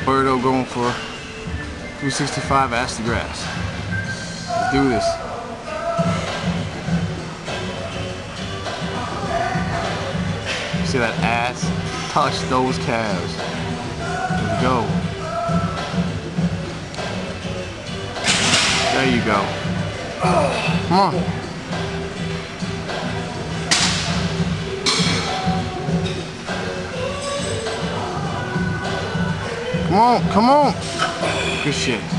Birdo going for 365 ass to grass. Let's do this. See that ass? Touch those calves. Let's go. There you go. Come on. Come on, come on. Good shit.